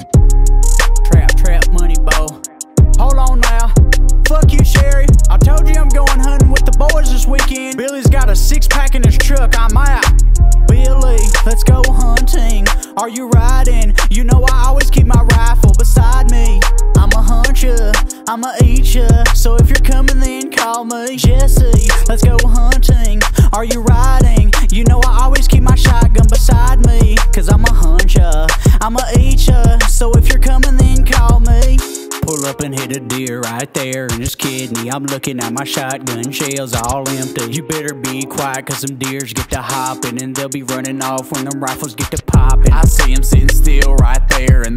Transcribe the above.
Trap money, bo. Hold on now. Fuck you, Sherry. I told you I'm going hunting with the boys this weekend. Billy's got a 6-pack in his truck. I'm out. Billy, let's go hunting. Are you riding? You know I always keep my rifle beside me. I'ma hunt ya, I'ma eat ya. So if you're coming, then call me Jesse. Let's go hunting. Are you riding? You know I always keep my shotgun beside me. Cause I'ma hunt ya, I'ma eat ya. So if you're coming, then call me. Pull up and hit a deer right there in his kidney. I'm looking at my shotgun shells all empty. You better be quiet cause them deers get to hopping, and they'll be running off when them rifles get to popping. I see him sitting still right there in